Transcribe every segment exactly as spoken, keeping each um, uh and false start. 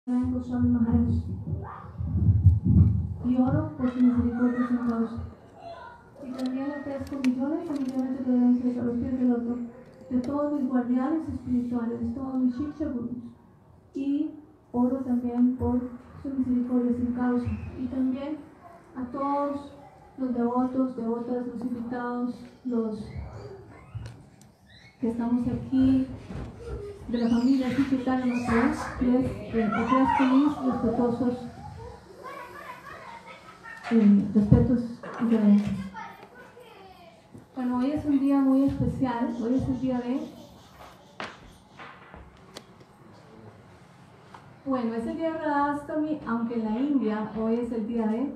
Goswami Maharaj, y oro por su misericordia sin causa. Y también ofrezco millones y millones de reverencias a los pies del loto de todos mis guardianes espirituales, todos mis Shiksha Gurus. Y oro también por su misericordia sin causa. Y también a todos los devotos, devotas, los invitados, los que estamos aquí, de la familia Chaitanya Maharaj, les ofrezco mis respetuosos eh, respetos y reverencias. Bueno, hoy es un día muy especial, hoy es el día de... Bueno, es el día de Radhastami, aunque en la India hoy es el día de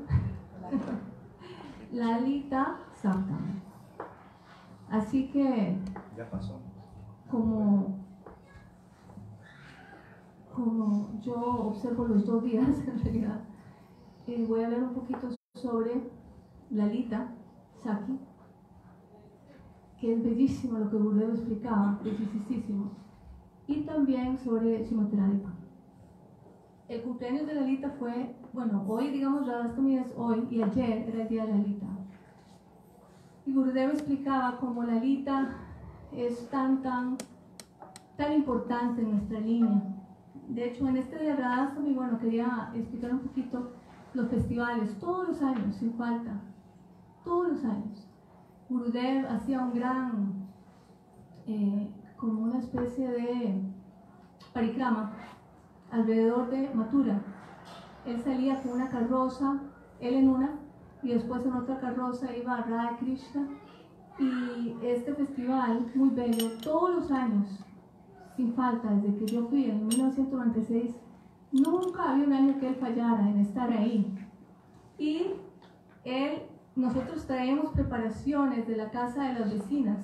Lalita Saptami. Así que... Ya pasó. Como... como yo observo los dos días, en realidad, eh, voy a hablar un poquito sobre Lalita Saki, que es bellísimo lo que Gurudev explicaba, bellísimo, y también sobre Srimati Radhika. El cumpleaños de Lalita fue, bueno, hoy digamos Radhastami es hoy, y ayer era el día de Lalita. Y Gurudev explicaba cómo Lalita es tan, tan, tan importante en nuestra línea. De hecho, en este día de Radhastami, bueno, quería explicar un poquito los festivales, todos los años, sin falta, todos los años. Gurudev hacía un gran, eh, como una especie de parikrama alrededor de Mathura. Él salía con una carroza, él en una, y después en otra carroza iba a Radha Krishna. Y este festival, muy bello, todos los años, sin falta, desde que yo fui en mil novecientos noventa y seis, nunca había un año que él fallara en estar ahí. Y él, nosotros traemos preparaciones de la casa de las vecinas,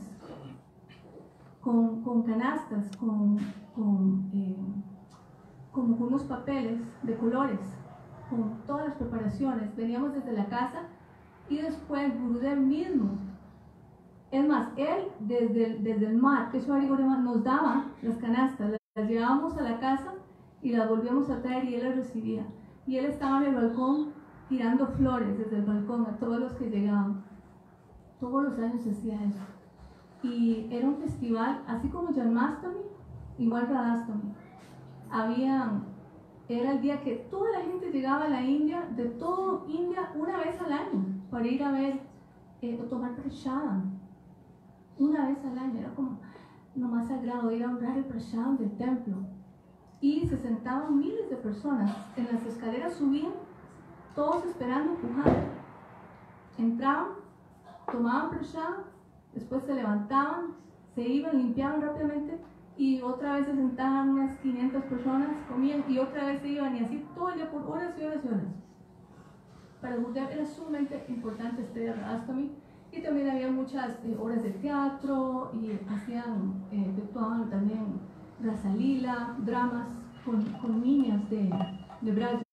con, con canastas, con, con, eh, como con unos papeles de colores, con todas las preparaciones. Veníamos desde la casa y después Gurudev mismo, es más, él desde el, desde el mar, que eso nos daba las canastas, las llevábamos a la casa y las volvíamos a traer y él las recibía. Y él estaba en el balcón tirando flores desde el balcón a todos los que llegaban. Todos los años se hacía eso. Y era un festival, así como Janmastami, igual Radhastami. Habían, era el día que toda la gente llegaba a la India, de todo India, una vez al año, para ir a ver eh, o tomar prashadam. Una vez al año, era como lo más sagrado, ir a honrar el prashadam del templo. Y se sentaban miles de personas, en las escaleras subían, todos esperando empujar. Entraban, tomaban prashadam, después se levantaban, se iban, limpiaban rápidamente y otra vez se sentaban unas quinientas personas, comían y otra vez se iban, y así todo el día por horas y horas y horas. Para Gurudev era sumamente importante este día de Radhastami. Y también había muchas eh, obras de teatro y hacían, eh, efectuaban también rasalila, dramas con, con niñas de, de Braja.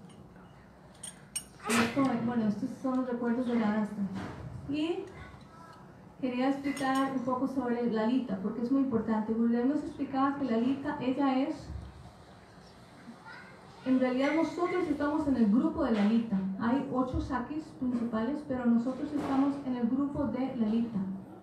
Esto, bueno, estos son los recuerdos de Radhastami. Y quería explicar un poco sobre Lalita, porque es muy importante. Gurudev nos explicaba que Lalita, ella es, en realidad nosotros estamos en el grupo de Lalita. Hay ocho sakis principales, pero nosotros estamos en el grupo de Lalita.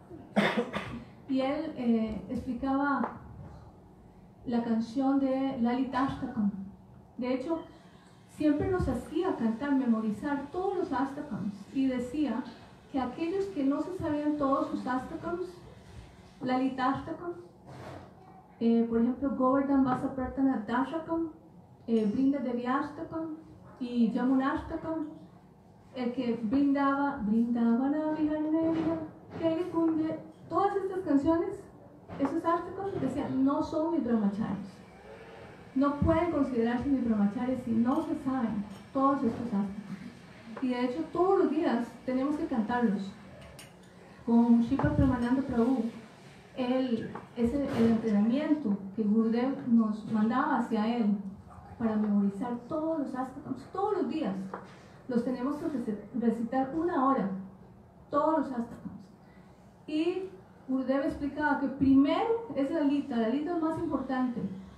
Y él eh, explicaba la canción de Lalita Ashtakam. De hecho, siempre nos hacía cantar, memorizar todos los Ashtakams. Y decía que aquellos que no se sabían todos sus Ashtakams, Lalita Ashtakam, eh, por ejemplo, Govardhan Vasa Pratana Dashakam, Eh, Brinda Devi Ashtakam y Yamuna Ashtakam, el que brindaba, brindavana viharneya, que cunde, todas estas canciones, esos Ashtakam, decían, no son mis brahmacharis. No pueden considerarse mis brahmacharis si no se saben todos estos Ashtakam. Y de hecho, todos los días tenemos que cantarlos. Con Shripa Premananda Prabhu, el, es el, el entrenamiento que Gurudev nos mandaba hacia él, para memorizar todos los Ashtakams, todos los días. Los tenemos que recitar una hora, todos los Ashtakams. Y Gurudev explicaba que primero es Lalita, Lalita es más importante,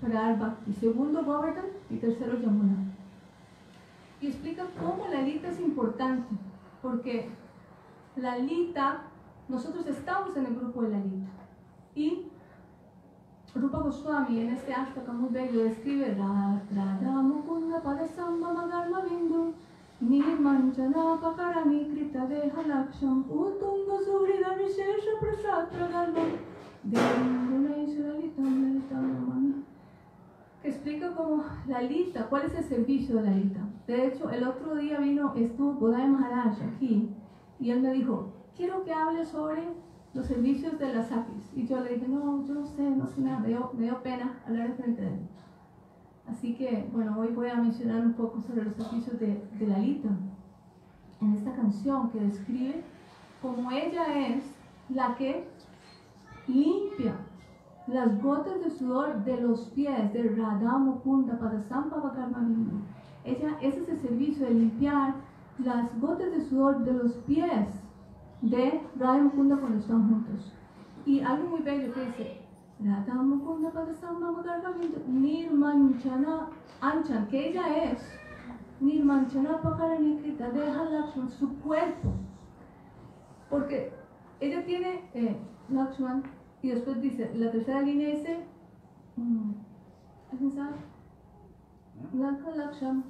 para dar Bhakti, segundo Govardhan y tercero Yamuna. Y explica cómo la Lalita es importante, porque la Lalita, nosotros estamos en el grupo de Lalita. Y Rupa Goswami en este Ashtaka muy bello describe Radha Mukunda Padasamba Magarma Bindu Nirmanchana Pakarani Krita Deha Laksham Utunga Surida Vishesha Prasad Pragalma Devinduneshra Litam Lalitam Namami, que explica como Lalita, cuál es el servicio de Lalita. De hecho, el otro día vino, estuvo Bodai Maharaj aquí y él me dijo, quiero que hable sobre los servicios de las Sakis. Y yo le dije, no, yo no sé, no sé nada, me dio, me dio pena hablar de frente de él. Así que, bueno, hoy voy a mencionar un poco sobre los servicios de, de Lalita en esta canción que describe cómo ella es la que limpia las gotas de sudor de los pies de Radha Mukunda Padasamba Vakarma Bindu. Ella, ese es el servicio de limpiar las gotas de sudor de los pies de Radha Mukunda cuando están juntos. Y algo muy bello que dice Radha Mukunda Padasamba Vakarma Bindu Nirmanchana Anchan, que ella es Nirmanchana Pakarani Krita Deha Lakshman, su cuerpo, porque ella tiene eh, Lakshman. Y después dice, la tercera línea dice, ¿alguien sabe? Lakha Laksham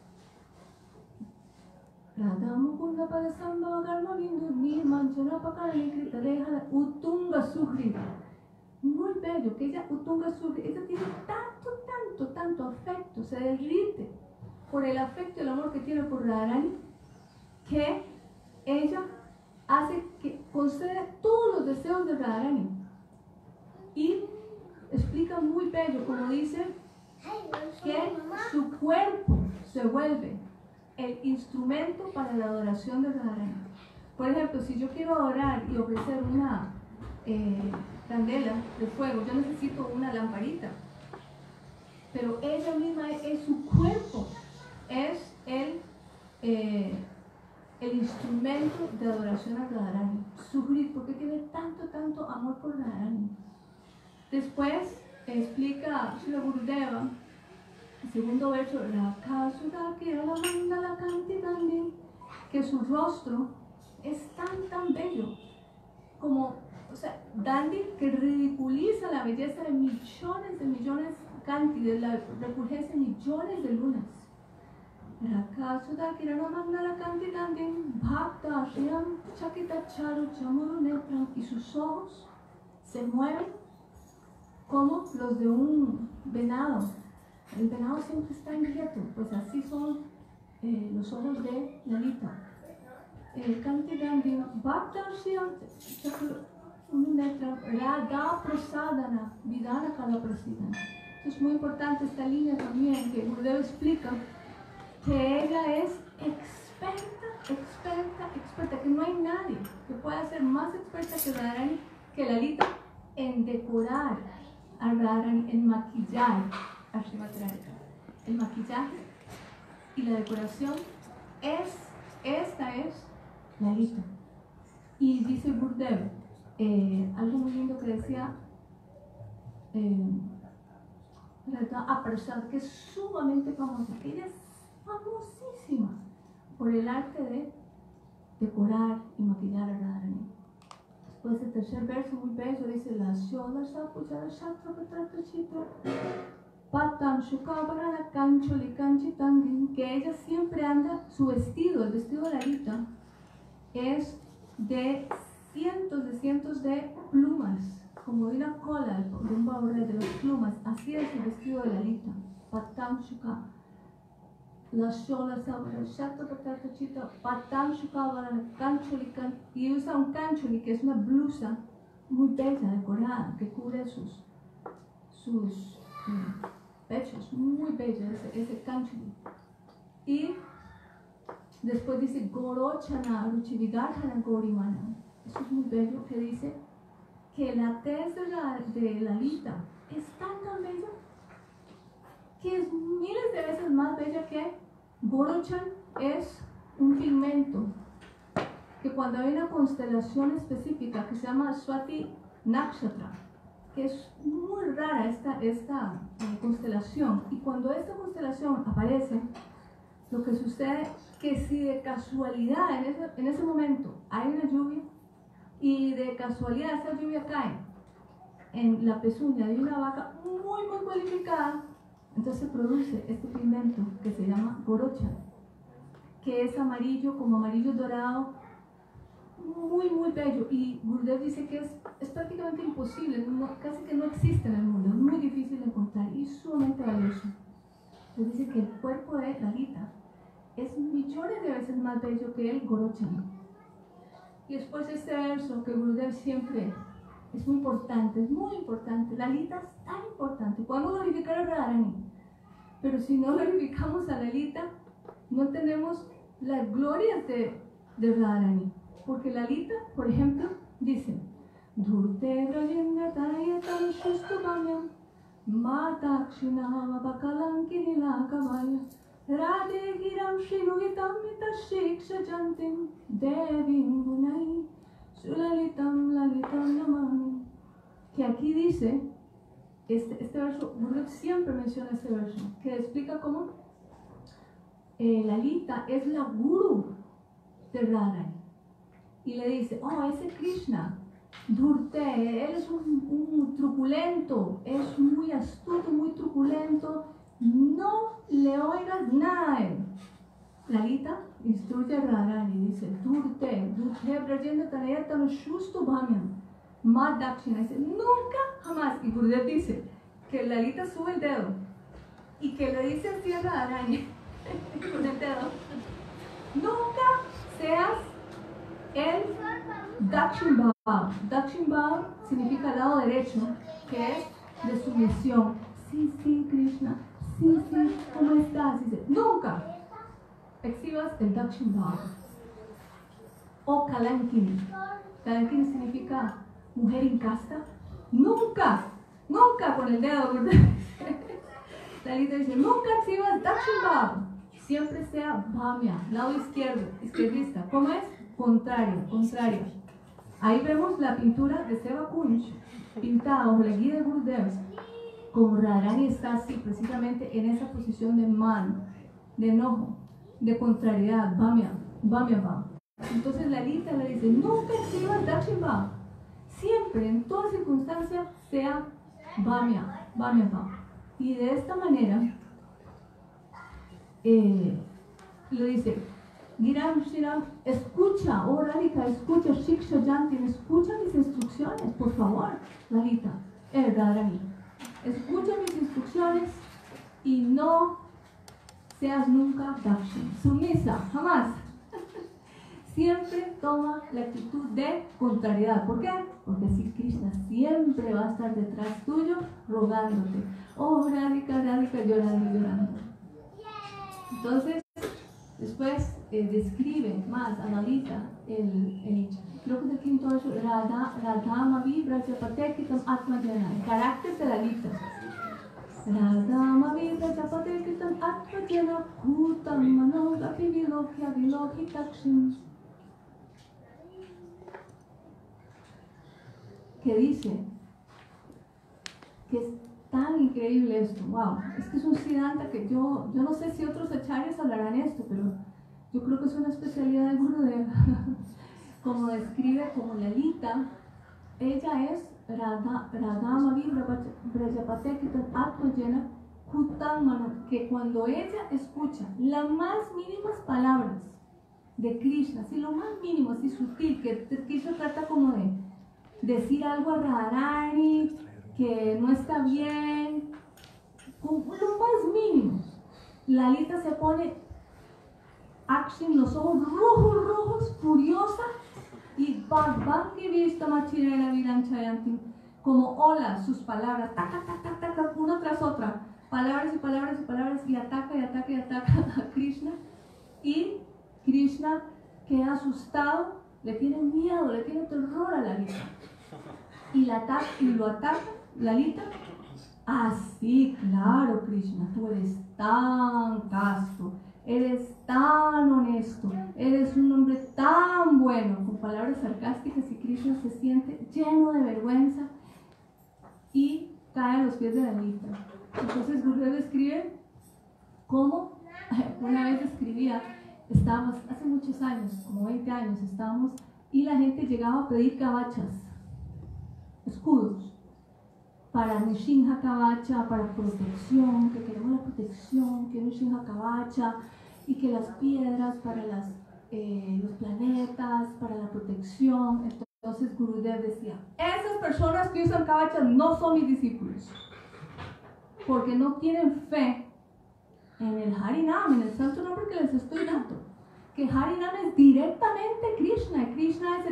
Radha Mukunda Padasamba Vakarma Bindu Nirmanchana Pakarani Krita Deha Utunga Suhrida. Muy bello, que ella, Utunga Suhrida, ella tiene tanto, tanto, tanto afecto, se derrite por el afecto y el amor que tiene por Radharani, que ella hace que concede todos los deseos de Radharani. Y explica muy bello, como dice, que su cuerpo se vuelve el instrumento para la adoración de Radharani. Por ejemplo, si yo quiero adorar y ofrecer una eh, candela de fuego, yo necesito una lamparita. Pero ella misma es, es su cuerpo, es el, eh, el instrumento de adoración a Radharani. Sujrit, porque tiene tanto, tanto amor por Radharani. Después explica Srila Gurudeva, el segundo verso, que su rostro es tan, tan bello, como, o sea, Dandi, que ridiculiza la belleza de millones de millones, Kanti, de la refulgencia de millones de lunas. Y sus ojos se mueven como los de un venado. El venado siempre está inquieto, pues así son eh, los ojos de Lalita. Kanti Gandhi Bhaktashyam Radha Prasadana Vidana Kala Prasidana. Es muy importante esta línea también, que Gurudeva explica que ella es experta, experta, experta, que no hay nadie que pueda ser más experta que Radharani, que Lalita, en decorar a Radharani, en maquillar a Srimati Radhika. El maquillaje y la decoración es, esta es Lalita. Y dice Gurudeva, eh, algo muy lindo que decía, eh, a Prasad, que es sumamente famosa, que ella es famosísima por el arte de decorar y maquillar a Radharani. Después el tercer verso muy bello dice la Shola Sapuchara Shatra Patrata Chitra Patam Shukabarana Kancholi Kanchitangin, que ella siempre anda, su vestido, el vestido de Lalita, es de cientos de cientos de plumas, como de una cola de un bauré de las plumas. Así es el vestido de Lalita. Patam Shuka la Shola Sapuchara Shatra Patrata Chitra Patam Shukabarana Kancholi Kanchitangin, y usa un kancholi, que es una blusa muy bella, decorada, que cubre sus sus eh, pechos, muy bello ese, ese kancholi. Y después dice Gorochana Ruchivigarhana Gorimana. Eso es muy bello, que dice que la tez de, la, de Lalita es tan tan bella que es miles de veces más bella que Gorochan. Es un pigmento que cuando hay una constelación específica que se llama Swati Nakshatra, que es muy rara esta, esta eh, constelación. Y cuando esta constelación aparece, lo que sucede que si de casualidad en ese, en ese momento hay una lluvia y de casualidad esa lluvia cae en la pezuña de una vaca muy muy cualificada, entonces se produce este pigmento que se llama gorocha, que es amarillo, como amarillo dorado, muy muy bello. Y Gurudev dice que es, es prácticamente imposible, no, casi que no existe en el mundo, es muy difícil de encontrar y sumamente valioso. Entonces dice que el cuerpo de Lalita es millones de veces más bello que el gorocha. Y después este verso que Gurudev siempre es muy importante, es muy importante. Lalita es tan importante. Podemos glorificar a Radharani, pero si no glorificamos a Lalita, no tenemos las glorias de, de Radharani. Porque Lalita, por ejemplo, dice: Dhurte Brajengataya Shustubanyam Mata Kshinava Bakalankini Lakavaya Radhe Giram Shinuhitam Mitashiksha Jantim Devim Gunai Sulalitam Lalitam Namami. Que aquí dice, este, este verso, Gurudev siempre menciona este verso, que explica cómo eh, Lalita es la guru de Radharani. Y le dice: oh, ese Krishna, Dhurte, él es un, un truculento, es muy astuto, muy truculento, no le oigas nada a él. Lalita instruye a Radharani, dice: Dhurte, Dhurte Brajendra Tanayatana Shustu Bhamyam, Mad Dakshina. Dice: nunca, jamás. Y Gurudev dice que Lalita sube el dedo y que le dice así a Radharani con el dedo: nunca seas el Dakshin Bhav. Dakshin Bhav significa lado derecho, que es de sumisión. Sí, sí, Krishna, sí, sí, ¿cómo estás? Dice: nunca exhibas el Dakshin Bhav. O Kalankini. Kalankini significa mujer incasta. Nunca, nunca con el dedo. Lalita dice: nunca exhibas Dakshin Bhav. Siempre sea Bhamya, lado izquierdo, izquierdista. ¿Cómo es? Contrario, contrario. Ahí vemos la pintura de Seva Kunj, pintada bajo la guía de Gurudev, como Radharani está así, precisamente en esa posición de man, de enojo, de contrariedad, Bhamya, Bhamya Bhav. Entonces Lalita le dice: nunca exhibas Dakshin Bhav, siempre, en toda circunstancia, sea Bhamya, Bhamya Bhav. Y de esta manera, eh, le dice: Giram Shiram, escucha, oh Radhika, escucha, Shiksha Jantin, escucha mis instrucciones, por favor, Lalita, eh, Radharani, escucha mis instrucciones y no seas nunca Dakshin, sumisa, jamás. Siempre toma la actitud de contrariedad. ¿Por qué? Porque así Krishna siempre va a estar detrás tuyo rogándote: oh Radhika, Radhika, llorando, llorando. Entonces, después eh, describe más a Lalita, el, el, creo que es el quinto verso, Radha, Radhamavi Brajapatekitam Atmajana, el carácter de Lalita. Radhamavi Brajapatekitam Atmajana Kutam Manogapi Vilokya Vilokhitakshim. Que dice que es tan increíble esto, wow, es que es un Siddhanta que yo, yo no sé si otros acharyas hablarán esto, pero yo creo que es una especialidad de Gurudev. Como describe como Lalita, ella es Radhamavi Brajapatekitam Atmajana Kutam Mano, que cuando ella escucha las más mínimas palabras de Krishna, así lo más mínimo, así sutil, que Krishna trata como de decir algo a Radharani que no está bien, con lo más mínimo, Lalita se pone action, los ojos rojos, rojos, furiosa, y como olas, sus palabras, taca, taca, taca, una tras otra, palabras y palabras y palabras, y ataca y ataca y ataca a Krishna, y Krishna queda asustado, le tiene miedo, le tiene terror a Lalita, y, la ataca, y lo ataca Lalita. Así, ah, claro, Krishna, tú eres tan casto, eres tan honesto, eres un hombre tan bueno, con palabras sarcásticas, y Krishna se siente lleno de vergüenza y cae a los pies de la Lalita. Entonces Gurudev escribe cómo una vez escribía, estábamos hace muchos años, como veinte años estábamos, y la gente llegaba a pedir kavachas, escudos, para Nishinha Kavacha, para protección, que queremos la protección, que Nishinha Kavacha, y que las piedras para las, eh, los planetas, para la protección. Entonces Gurudev decía, esas personas que usan kavachas no son mis discípulos, porque no tienen fe en el Harinam, en el santo nombre que les estoy dando. Que Harinam es directamente Krishna, y Krishna es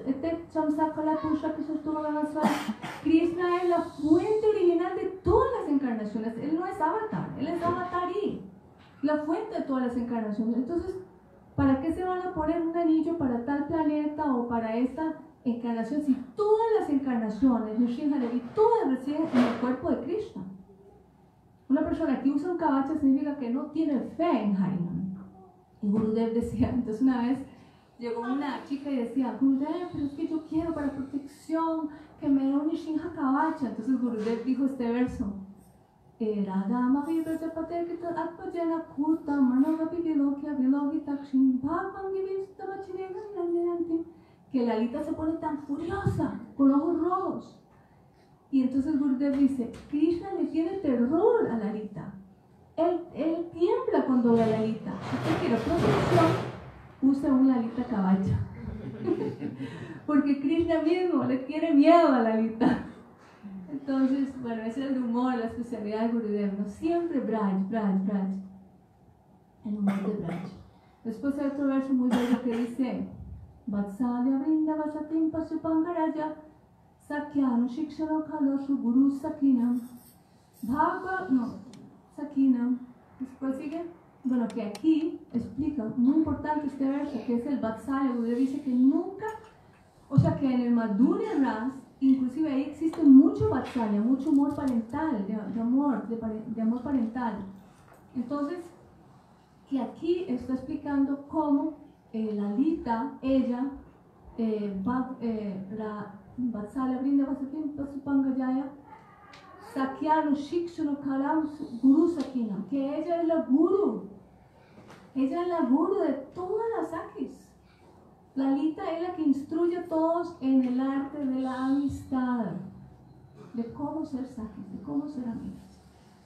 Krishna es la fuente original de todas las encarnaciones. Él no es avatar, él es avatarí, la fuente de todas las encarnaciones. Entonces, ¿para qué se van a poner un anillo para tal planeta o para esta encarnación si todas las encarnaciones, Nrsimhadevi, todas residen en el cuerpo de Krishna? Una persona que usa un kavacha significa que no tiene fe en Harinam. Y Gurudev decía, entonces una vez llegó una chica y decía, Gurudev, pero es que yo quiero para protección que me dé un Nishinha Kavacha. Entonces Gurudev dijo este verso, Radama Vivrajapate Kita Atmajana Kuta Manavapi Vilokya Vilogitakshin Bhagwan Givistavachinega Yanyantim, que Lalita se pone tan furiosa, con ojos rojos. Y entonces Gurudev dice, Krishna le tiene terror a Lalita. Él, él tiembla cuando ve a Lalita. Si usted quiere protección, usa un Lalita Kavacha. Porque Krishna mismo le tiene miedo a Lalita. Entonces, bueno, ese es el humor, la especialidad de Gurudev, ¿no? Siempre Braj, Braj, Braj. El humor de Braj. Después hay otro verso muy bello que dice, Vatsalya Vrinda Vasatim Pasupangaraja Sakyanu Shikshano Kalosu Guru Sakinam Bhagwa, no, Sakinam. Después sigue, bueno, que aquí explica, muy importante este verso, que es el Vatsalya. Gurudev dice que nunca, o sea que en el Madhurya Ras, inclusive ahí existe mucho Vatsalya, mucho amor parental, de, de amor, de, de amor parental. Entonces, que aquí está explicando cómo eh, Lalita, ella, eh, va, eh, la Vatsalya Vrinda Vasatim Pasupangajaya Sakyanu Shikshanu Kalam Guru Sakinam, que ella es la guru, ella es la guru de todas las sakis. Lalita es la que instruye a todos en el arte de la amistad, de cómo ser sakis, de cómo ser amigas.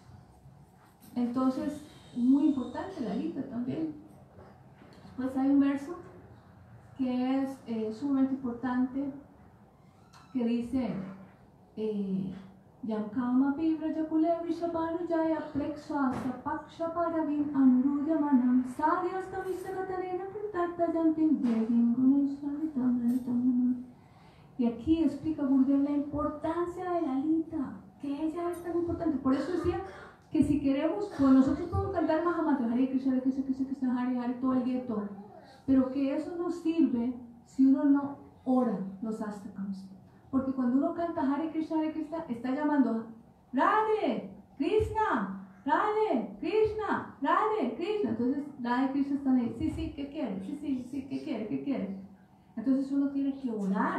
Entonces, muy importante Lalita también. Pues hay un verso que es eh, sumamente importante, que dice eh, Yamkama Vivrajapule Vishapanujaya Preksha Sapaksha Paravim Anurudya Manam Sadyasta Visagatarena Pritata Yantim Devim Guneshwaritam Ranitam. Y aquí explica Gurudev la importancia de Lalita, que ella es tan importante. Por eso decía que si queremos, pues nosotros podemos cantar Mahamantra, Hare Krishna, Hare Krishna, Krishna Krishna, Hare Hare, todo el día, todo. Pero que eso no sirve si uno no ora los astakams. Porque cuando uno canta Hare Krishna, Hare Krishna, está llamando Radhe, Krishna, Radhe, Krishna, Radhe, Krishna. Entonces, Radhe, Krishna están ahí, sí, sí, ¿qué quiere? Sí, sí, sí, ¿qué quiere? ¿Qué quiere? Entonces uno tiene que orar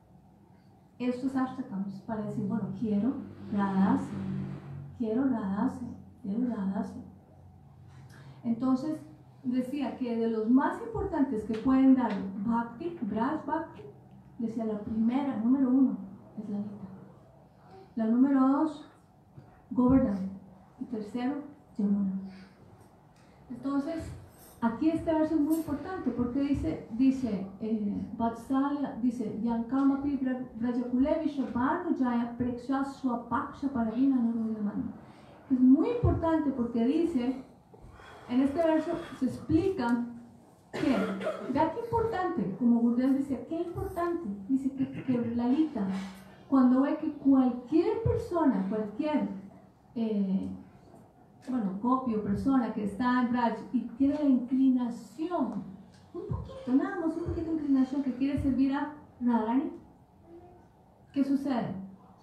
estos astakams para decir, bueno, quiero Radhase, quiero Radhase, quiero Radhase. Entonces, decía que de los más importantes que pueden dar Bhakti, Braj Bhakti, decía la primera, número uno, es Lalita. La número dos, Govardhan. Y tercero, Yamuna. Entonces, aquí este verso es muy importante porque dice, dice, eh, Vatsalya, dice, Yankamapi Brajakule Vishabhanu Jaya Preksha Swapaksha Paravina Nurudamani. Es muy importante porque dice, en este verso se explica que, vea qué importante, como Gurudev decía, qué importante, dice que, que Lalita, cuando ve que cualquier persona, cualquier, eh, bueno, copio, persona que está en Braj y tiene la inclinación, un poquito, nada más un poquito de inclinación, que quiere servir a Radharani, ¿qué sucede?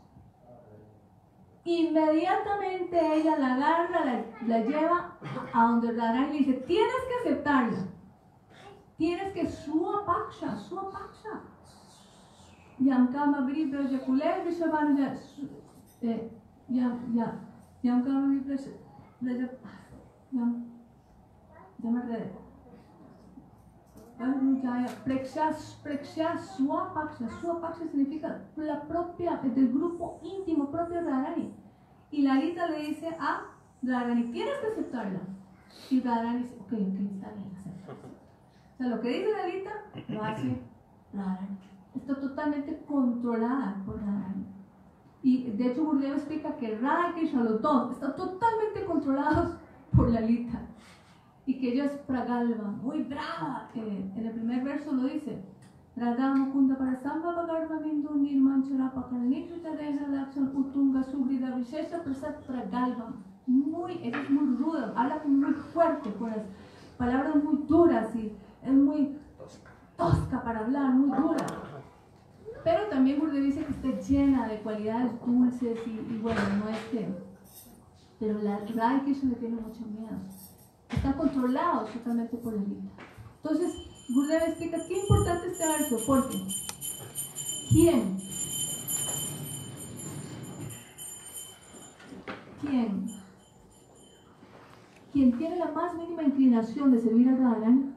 Inmediatamente ella la agarra, la, la lleva a donde Radharani le dice, tienes que aceptarla. Tienes que suapaksha, suapaksha. Yamkama Vribrajakule Vishabhanu. eh, ya, ya, ya aunque no me ya, ya, ya me enredé. Preksha Swapaksha. Swapaksha significa la propia, del grupo íntimo propio de Radharani. Y Lalita le dice a Radharani, ¿quieres aceptarla? Y Radharani dice, ok, ok, está bien, acepto. O sea, lo que dice Lalita, lo hace Radharani. Está totalmente controlada por Radharani. Y de hecho Gurudeva explica que Radha y Krishna, los dos, están totalmente controlados por Lalita. Y que ella es pragalva, muy brava, que en el primer verso lo dice. Radha Mukunda Parasamba Pagarma Bindu Nirman Charapa Karnikrita Deha Lakshan Utunga Sugrida Vishesha Prasad Pragalva. Muy, ella es muy ruda, habla muy fuerte, con las palabras muy duras y es muy tosca para hablar, muy dura. Pero también Gurudeva dice que está llena de cualidades dulces y, y bueno, no es que. Pero la Radha y Krishna le tiene mucho miedo. Están controlados totalmente por la vida. Entonces, Gurudeva explica qué importante este verso, porque ¿quién? ¿Quién? Quien tiene la más mínima inclinación de servir a Radharani,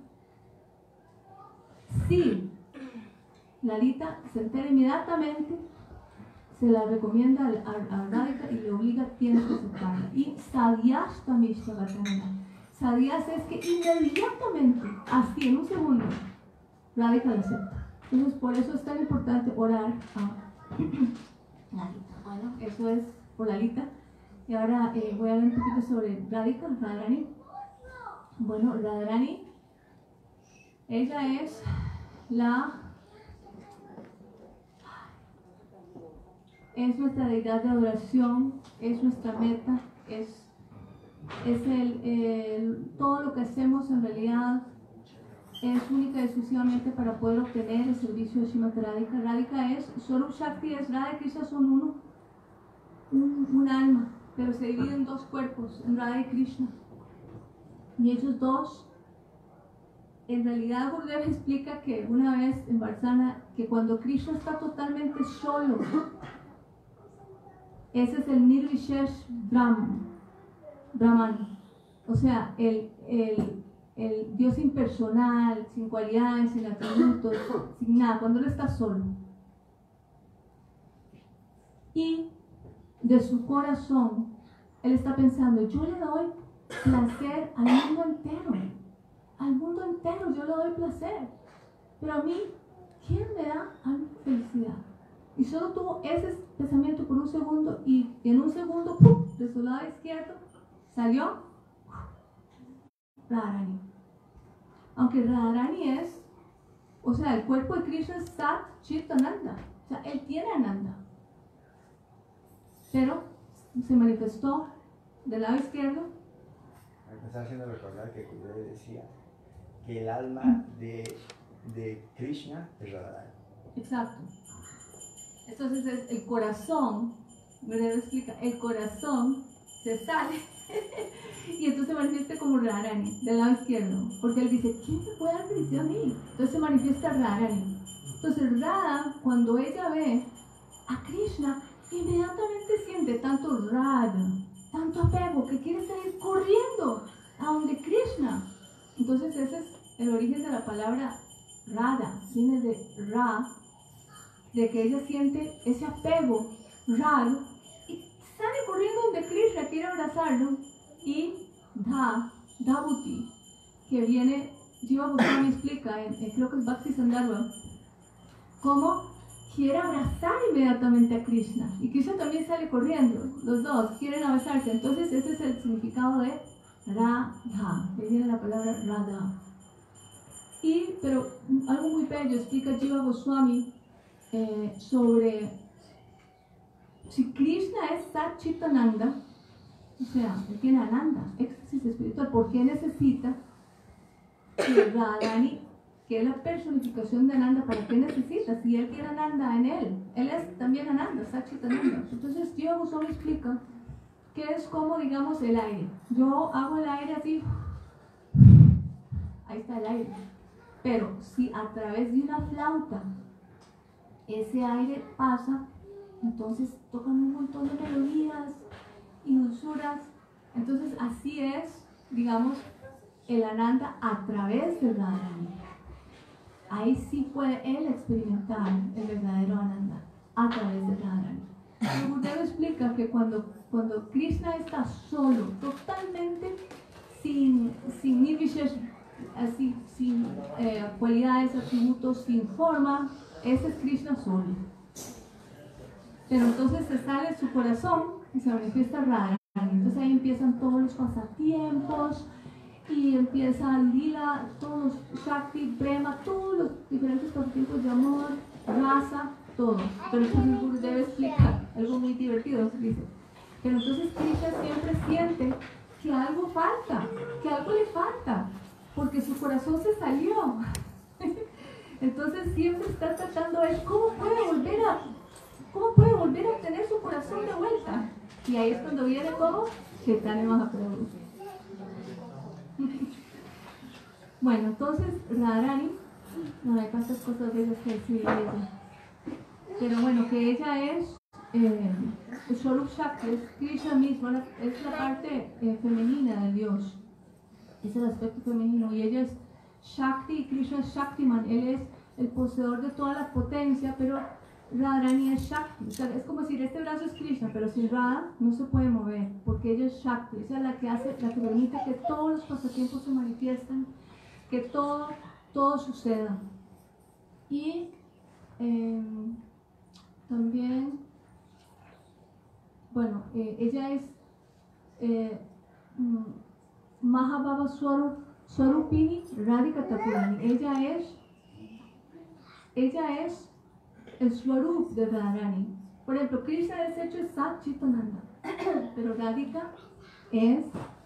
si Lalita se entera inmediatamente, se la recomienda a, a, a Radhika y le obliga, tienes que aceptarla. Y Sadhyasta Mishtagatana. Sadhyas es que inmediatamente, así en un segundo, Radhika la acepta. Entonces, por eso es tan importante orar a Lalita. Bueno, eso es por Lalita. Y ahora eh, voy a hablar un poquito sobre Radhika, Radharani. Bueno, Radharani, ella es la. Es nuestra deidad de adoración, es nuestra meta, es. Es el, el, todo lo que hacemos en realidad es única y exclusivamente para poder obtener el servicio de Srimati Radhika. Radhika es, Swarup Shakti es, Radha y Krishna son uno, un, un alma, pero se divide en dos cuerpos, en Radha y Krishna. Y ellos dos, en realidad Gurudeva explica que una vez en Varsana, que cuando Krishna está totalmente solo, ese es el Nirvishesh Brahman. Brahman, o sea, el, el, el Dios impersonal, sin cualidades, sin atributos, sin nada, cuando Él está solo. Y de su corazón, Él está pensando, yo le doy placer al mundo entero, al mundo entero yo le doy placer, pero a mí, ¿quién me da a mí felicidad? Y solo tuvo ese pensamiento por un segundo y en un segundo, ¡pum!, de su lado izquierdo, salió Radharani. Aunque Radharani es, o sea, el cuerpo de Krishna es Sat Chit Ananda. O sea, él tiene Ananda. Pero se manifestó del lado izquierdo. Me está haciendo recordar que Gurudeva decía que el alma de, de Krishna es Radharani. Exacto. Entonces es el corazón, Gurudeva explica, el corazón se sale y entonces se manifiesta como Radharani del lado izquierdo, porque él dice, ¿quién me puede dar felicidad a mí? Entonces se manifiesta Radharani. Entonces Radha, cuando ella ve a Krishna, inmediatamente siente tanto Radha, tanto apego, que quiere salir corriendo a donde Krishna. Entonces ese es el origen de la palabra Radha, viene de Ra, de que ella siente ese apego, Radha, sale corriendo donde Krishna, quiere abrazarlo. Y Dha, Dhabuti, que viene, Jiva Goswami explica, en, en, creo que es Bhakti Sandarbha, cómo quiere abrazar inmediatamente a Krishna. Y Krishna también sale corriendo, los dos quieren abrazarse. Entonces ese es el significado de Radha, que viene la palabra Radha. Y, pero algo muy bello explica Jiva Goswami eh, sobre si Krishna es Sat Chit Ananda, o sea, él tiene Ananda, éxtasis espiritual, ¿por qué necesita que Radharani, que es la personificación de Ananda, para qué necesita? Si él tiene Ananda en él, él es también Ananda, Sat Chit Ananda. Entonces, Jiva Goswami explica que es como, digamos, el aire. Yo hago el aire así, ahí está el aire. Pero si a través de una flauta ese aire pasa, Entonces tocan un montón de melodías y dulzuras. Entonces así es, digamos, el Ananda a través del Radharani. Ahí sí puede él experimentar el verdadero Ananda a través del Radharani. Gurudeva explica que cuando, cuando Krishna está solo, totalmente sin, sin nirvishesh, así, sin eh, cualidades, atributos, sin forma, ese es Krishna solo. Pero entonces se sale de su corazón y se manifiesta Radharani. Entonces ahí empiezan todos los pasatiempos y empieza lila, todos Shakti, Prema, todos los diferentes pasatiempos de amor, raza, todo. Pero entonces Gurudeva explica algo muy divertido, dice. Pero entonces Krishna siempre siente que algo falta, que algo le falta, porque su corazón se salió. Entonces siempre está tratando de cómo puede volver a, cómo puede volver a obtener su corazón de vuelta. Y ahí es cuando viene todo Chaitanya Mahaprabhu. Bueno, entonces Radharani, no hay tantas cosas bellas que decir de ella. Pero bueno, que ella es eh, Swarup Shakti, es Krishna mismo, es la parte eh, femenina de Dios, es el aspecto femenino, y ella es Shakti, y Krishna es Shaktiman, él es el poseedor de toda la potencia, pero Radharani es Shakti, o sea, es como decir, este brazo es Krishna, pero sin Radha no se puede mover, porque ella es Shakti, esa es la que hace, la que permite que todos los pasatiempos se manifiesten, que todo, todo suceda. Y eh, también, bueno, eh, ella es eh, Mahabhava Swarup, Swarupini Radhika Thakurani. Ella es, ella es el Swarup de Radharani. Por ejemplo, Krishna es hecho de Sat Chitananda, pero Radhika es,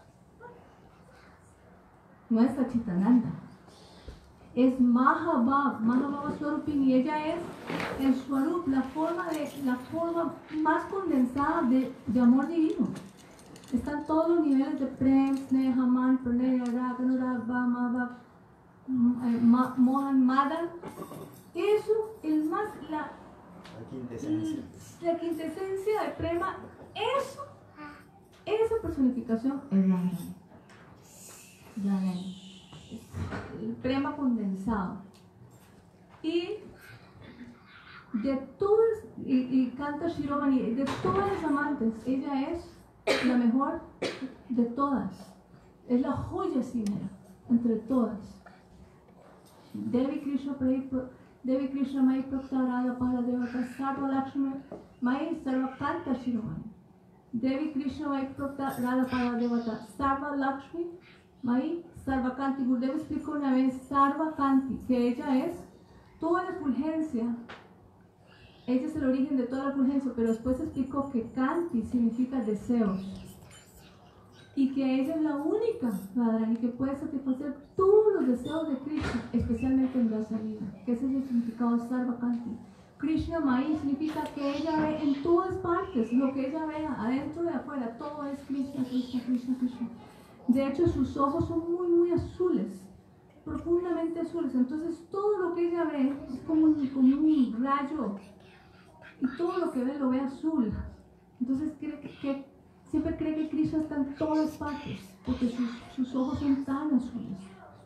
no es Sat Chitananda, es Mahabhava, Mahabhava Swarupini. Ella es el Swarup, la forma, de, la forma más condensada de, de amor divino. Están todos los niveles de Prem, Sneha, Man, Pranaya, Raga, Anurag, Vama, Mohan, Madan. Eso es más la, la quintesencia. La quintesencia de Prema. Eso, esa personificación es Radharani. Radharani. El Prema condensado. Y de todas, y, y canta Shiromani, de todas las amantes, ella es la mejor de todas, es la joya cimera entre todas. Devi Krishna Devi Krishna Mai Proktarada para Devata Sarva Lakshmi Mai Sarva Kanta Shiromani. Devi Krishna Mai Proktarada para Devata Sarva Lakshmi Mai Sarva Kanti. Gurudeva explicó una vez Sarva Kanti, que ella es toda la fulgencia. Ella es el origen de toda la fulgencia, pero después explicó que Kanti significa deseos y que ella es la única Radharani que puede satisfacer todos los deseos de Krishna, especialmente en la salida, que ese es el significado de Sarva Kanti. Krishna Mai significa que ella ve en todas partes, lo que ella vea, adentro y afuera, todo es Krishna, Krishna, Krishna, Krishna. De hecho, sus ojos son muy, muy azules, profundamente azules, entonces todo lo que ella ve es como un, como un rayo. Y todo lo que ve lo ve azul. Entonces cree que, que, siempre cree que Krishna está en todas partes, porque sus, sus ojos son tan azules.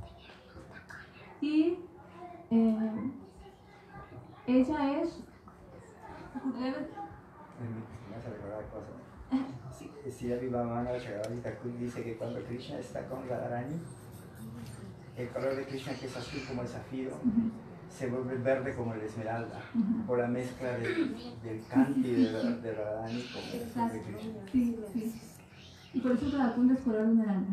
Y eh, ella es... Me hace recordar cosas. Si el Vivamana Chakravarti Thakur dice que cuando Krishna está con Radharani, el color de Krishna, que es azul como el zafiro, uh-huh, se vuelve verde como el esmeralda, uh-huh, por la mezcla del, del Kanti de, de Radharani con el de Krishna. Sí, sí. Y por eso Radhakunda es color esmeralda.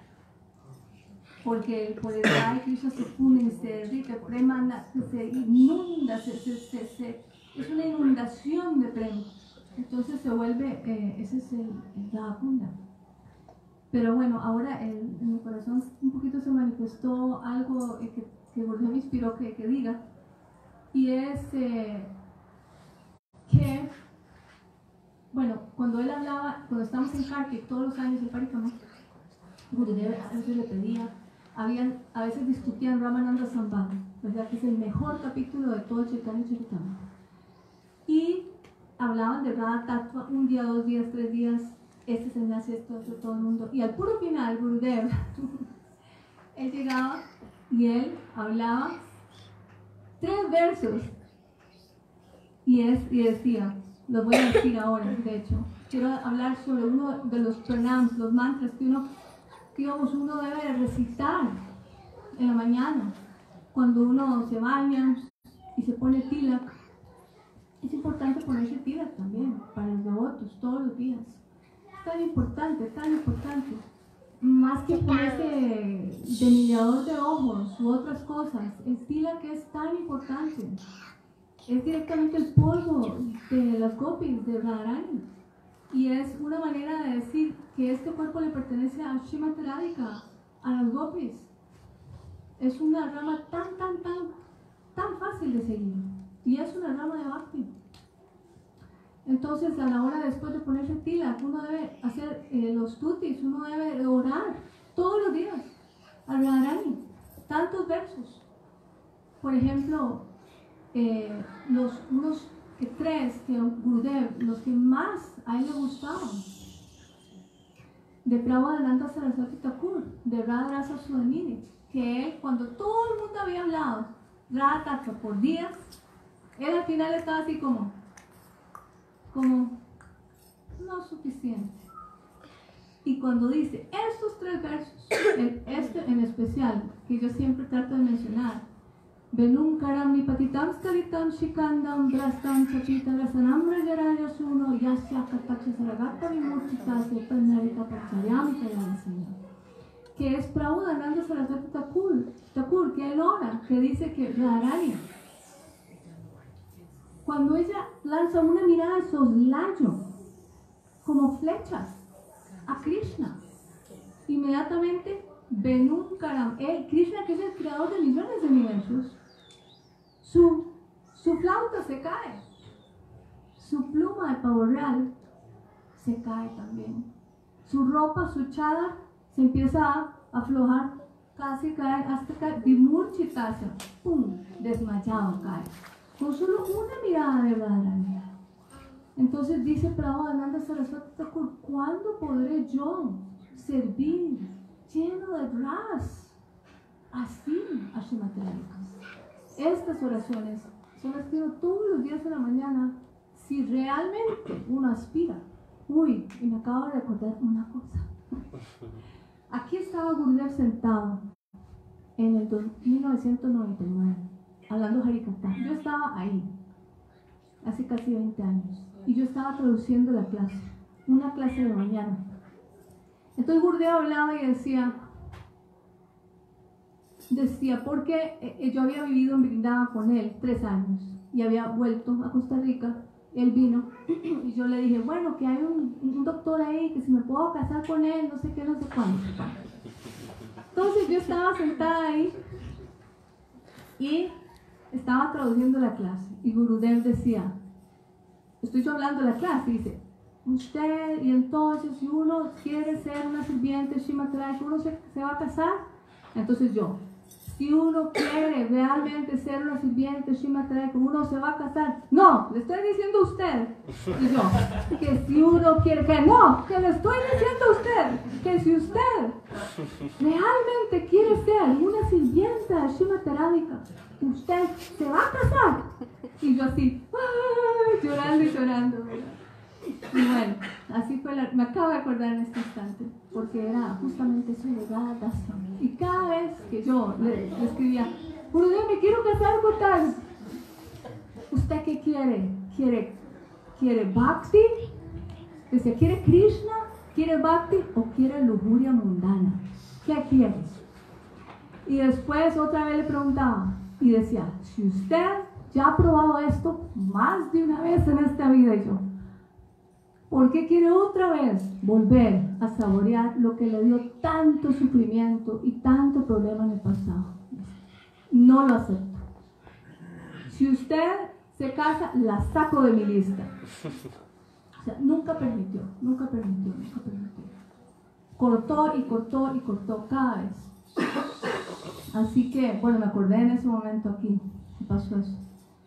Porque por el Radha Krishna se funde, se derrite, Prema se inunda, se, se, se, se, es una inundación de Prema. Entonces se vuelve, eh, ese es el, el Radhakunda. Pero bueno, ahora el, en mi corazón un poquito se manifestó algo eh, que que Gurudeva me inspiró que, que diga, y es eh, que, bueno, cuando él hablaba, cuando estábamos en Kartik todos los años en Parikama, Gurudeva a veces le pedía, habían, a veces discutían Ramananda Sambhava, ¿verdad? Que es el mejor capítulo de todo el Chaitanya Charitamrita. Y hablaban de Radha Tattva un día, dos días, tres días, este se me hace esto, esto, todo el mundo. Y al puro final, Gurudev, él llegaba y él hablaba tres versos y, es, y decía, los voy a decir ahora, de hecho, quiero hablar sobre uno de los pranams, los mantras que uno, digamos, uno debe recitar en la mañana, cuando uno se baña y se pone tilak. Es importante ponerse tilak también, para los devotos, todos los días. Es tan importante, tan importante. Más que ponerse delineador de ojos u otras cosas, el tilak es tan importante. Es directamente el polvo de las gopis, de Radharani. Y es una manera de decir que este cuerpo le pertenece a Srimati Radhika, a las gopis. Es una rama tan, tan, tan, tan fácil de seguir. Y es una rama de bhakti. Entonces, a la hora después de ponerse tilak, uno debe hacer eh, los tutis, uno debe orar todos los días a Radharani. Tantos versos. Por ejemplo, eh, los unos que tres, que Gurudev, los que más a él le gustaban, de Prabhupada Saraswati Thakur, de Radha Rasa Sudamini, que él, cuando todo el mundo había hablado Radha Tattva por días, él al final estaba así como, como, no suficiente. Y cuando dice estos tres versos, el, este en especial, que yo siempre trato de mencionar, Venum karam nipatitam skalitam shikandam brastam chapita rasanam rajaraya suno yasya kataksha saragata vimurchita sepanarita pacharyami kayasina, que es Prabhupada Saraswati Thakur, Thakur, que él ora, que dice que Radharani, cuando ella lanza una mirada de soslayo, como flechas, a Krishna, inmediatamente Venum karam, él, Krishna, que es el creador de millones de universos, Su, su flauta se cae, su pluma de pavo real se cae también, su ropa, su chadar se empieza a aflojar, casi caer, hasta caer, vimurchitasa, pum, desmayado cae, con solo una mirada de Radharani. Entonces dice Prabhupada Saraswati Thakur, ¿cuándo podré yo servir lleno de ras así a Srimati Radhika? Estas oraciones son las que uno todos los días de la mañana, si realmente uno aspira. Uy, y me acabo de recordar una cosa. Aquí estaba Gurudev sentado en el mil novecientos noventa y nueve, hablando Harikatha. Yo estaba ahí, hace casi veinte años, y yo estaba traduciendo la clase, una clase de mañana. Entonces Gurudev hablaba y decía, decía, porque eh, yo había vivido en Vrindavan con él tres años y había vuelto a Costa Rica, él vino y yo le dije, bueno, que hay un, un doctor ahí, que si me puedo casar con él, no sé qué, no sé cuándo. Entonces yo estaba sentada ahí y estaba traduciendo la clase y Gurudev decía, estoy yo hablando de la clase, y dice, usted, y entonces si uno quiere ser una sirviente Srimati Radhika, uno se, se va a casar. Entonces yo, si uno quiere realmente ser una sirviente Srimati Radhika, uno se va a casar. No, le estoy diciendo a usted. Y yo, que si uno quiere, que no, que le estoy diciendo a usted, que si usted realmente quiere ser una sirviente de Srimati Radhika, usted se va a casar. Y yo así, ¡ay! Llorando y llorando, ¿verdad? Y bueno, así fue, la, me acabo de acordar en este instante, porque era justamente eso de Radha Dasyam. Y cada vez que yo le, le escribía, Gurudev, me quiero casar con tal, ¿usted qué quiere? ¿Quiere, quiere Bhakti? Dice, ¿quiere Krishna? ¿Quiere Bhakti? ¿O quiere lujuria mundana? ¿Qué quieres? Y después otra vez le preguntaba, y decía, si usted ya ha probado esto más de una vez en esta vida, y yo, ¿por qué quiere otra vez volver a saborear lo que le dio tanto sufrimiento y tanto problema en el pasado? No lo acepto. Si usted se casa, la saco de mi lista. O sea, nunca permitió, nunca permitió, nunca permitió. Cortó y cortó y cortó cada vez. Así que, bueno, me acordé en ese momento aquí, que pasó eso.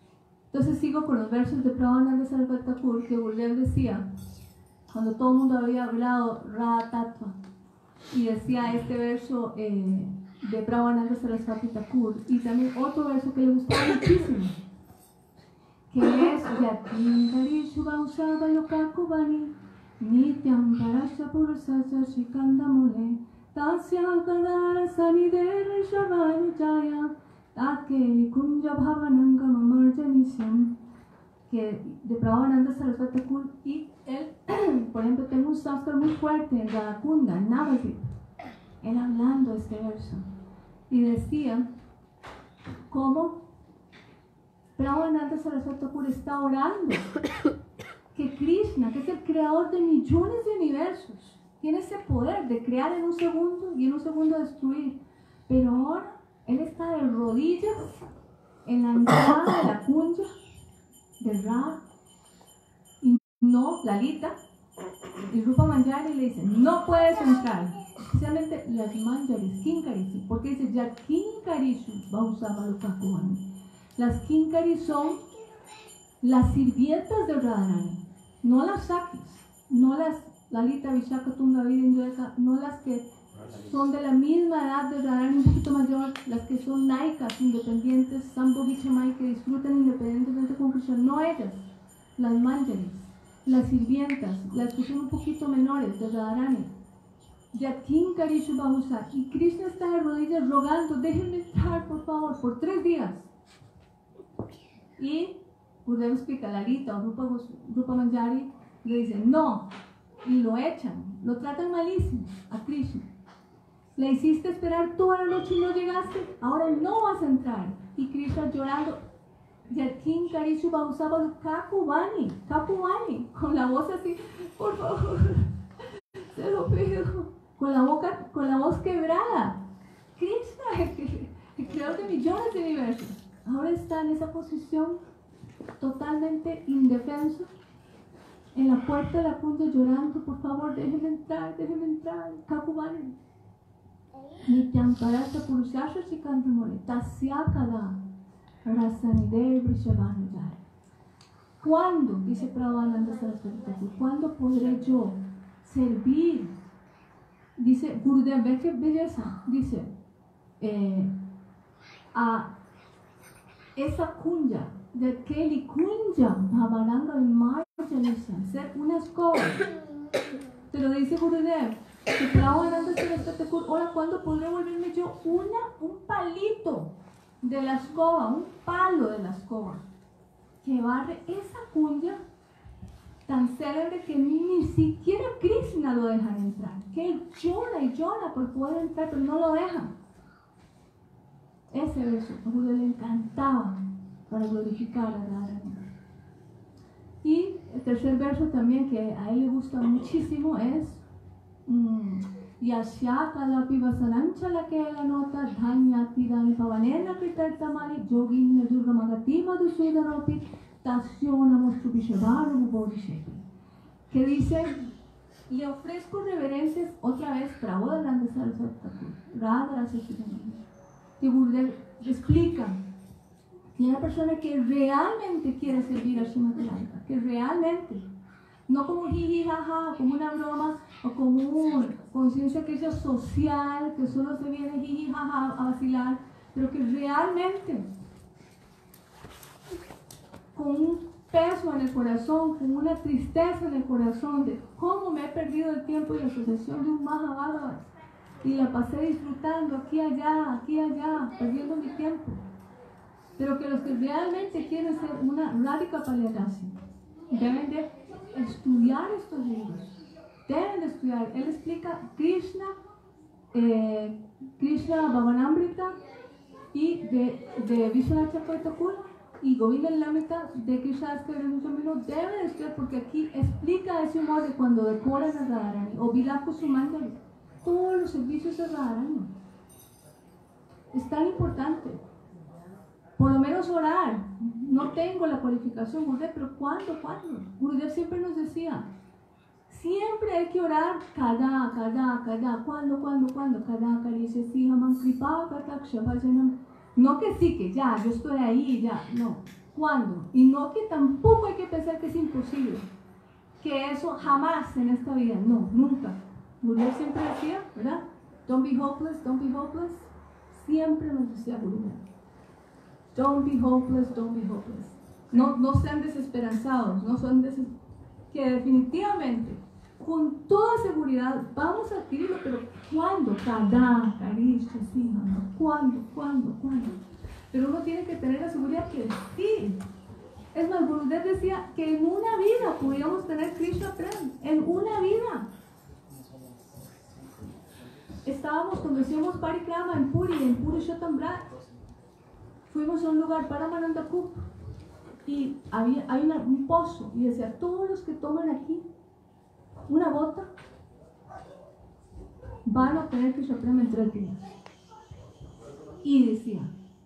Entonces sigo con los versos de Prabhupada Saraswati Thakur, que Gurudev decía, cuando todo el mundo había hablado Radha Tattva, y decía este verso eh, de Prabhupada Saraswati Thakur, y también otro verso que le gustaba muchísimo, que es Yatin Kari Shubhausha Balokakubani Nityam Parasha Purusasya Shikandamule Tasya Kadara Sanidere Shavani Jaya Takeli Kunja Bhavananga Mamarjanisyam, que de Prabhupada Saraswati Thakur, y él, por ejemplo, tengo un samskar muy fuerte en Radhakunda, en Navadvip, él hablando este verso, y decía cómo Prabhupada Saraswati Thakur está orando que Krishna, que es el creador de millones de universos, tiene ese poder de crear en un segundo y en un segundo destruir, pero ahora él está de rodillas en la entrada de la kunja del Radha, y no, Lalita y Rupa Manjari le dicen, no puedes entrar, especialmente las Manjaris, Kinkaris, porque dice ya Kinkarishu Bhausavalukakuani. Las Kinkaris son las sirvientas de Radharani, no las Sakis, no las Lalita, Vishaka, Tunga, Vidindeka, no las que son de la misma edad de Radharani, un poquito mayor, las que son naikas, independientes, Sambhogichamai, que disfrutan independientemente con Krishna, no ellas, las Manjaris, las sirvientas, las que son un poquito menores de Radharani. Yatin Karishu Bahusa, y Krishna está de rodillas rogando, déjenme entrar por favor, por tres días. Y Gurudev explica, Lalita o Rupa, Rupa Manjari le dicen no, y lo echan, lo tratan malísimo a Krishna. Le hiciste esperar toda la noche y no llegaste, ahora no vas a entrar. Y Krishna llorando, Yatin Karishu Bahusavalu Kakubani, Kakubani, con la voz así, por favor, se lo pido, con la boca, con la voz quebrada. Krishna, el, el creador de millones de universos, ahora está en esa posición totalmente indefenso en la puerta de la kunja llorando, por favor, déjenme entrar, déjenme entrar, Kakubani. Nityam Parasha Purushasha Shikandamole Tasyakada Rasanider Vrishavanujaya. ¿Cuándo, dice Prabhupada Saraswati Thakur, cuándo podré yo servir? Dice Gurudev, ve qué belleza, dice eh, a esa kunja de Keli Kunja Bhavananga Vimarjanisa, ser una escoba. Te lo dice Gurudev, que Prabhupada Saraswati Thakur, ahora cuándo podré volverme yo una, un palito de la escoba, un palo de la escoba, que barre esa kunja tan célebre que ni siquiera Krishna lo deja entrar, que él llora y llora por poder entrar, pero no lo dejan. Ese verso a Gurudev le encantaba para glorificar a Radharani. Y el tercer verso también que a él le gusta muchísimo es Yashya Kalapi Vasarancha que la nota Dhanyati Dani Pavanena Pitartamali Yogin Durga Magati Madhusudanopi Tasyona Mostrupishabaru Bodhishepi, que dice, le ofrezco reverencias otra vez Prabhupada Saraswati Thakur, Radha Rasasudanopi. Y Gurudev explica que una persona que realmente quiere servir a Srimati Radhika, que realmente, no como jiji jaja, como una broma, o como una conciencia que es social, que solo se viene jiji jaja a vacilar, pero que realmente, con un peso en el corazón, con una tristeza en el corazón de cómo me he perdido el tiempo y la asociación de un Mahabharata, y la pasé disfrutando aquí allá, aquí allá, perdiendo mi tiempo. Pero que los que realmente quieren ser una Radhika Palyadasi deben de estudiar estos libros, deben de estudiar. Él explica Krishna, eh, Krishna Bhavanamrita y de, de Vishwanath Chakravarti Thakur y Govinda Lilamrita de Krishna Das Kaviraj Goswami, deben de estudiar, porque aquí explica ese humor de cuando decoran a Radharani o Vilako Sumanjali, todos los servicios de Radharani. Es tan importante. Por lo menos orar. No tengo la cualificación, Gurudev, pero ¿cuándo? ¿Cuándo? Gurudev siempre nos decía, siempre hay que orar cada, cada, cada, ¿cuándo, cuándo, cuándo? Cada, caricia, sí, jamán, kripa, kataksha, vajanam. No que sí, que ya, yo estoy ahí, ya, no. ¿Cuándo? Y no que tampoco hay que pensar que es imposible, que eso jamás en esta vida, no, nunca. Gurudev siempre decía, ¿verdad? Don't be hopeless, don't be hopeless. Siempre nos decía Gurudev. Don't be hopeless, don't be hopeless. No, no sean desesperanzados, no son deses... que definitivamente, con toda seguridad, vamos a adquirirlo, pero ¿cuándo? Cada, cariño, sí, no, ¿cuándo? ¿Cuándo? ¿Cuándo? Pero uno tiene que tener la seguridad que sí. Es más, Gurudev decía que en una vida podíamos tener Krishna Prem, en una vida. Estábamos cuando hicimos Parikrama en Puri, en Purushottam Brat. Fuimos a un lugar para Paramananda Kup y había, hay una, un pozo y decía, todos los que toman aquí una gota van a obtener Krishna Prem en tres días. Y decía,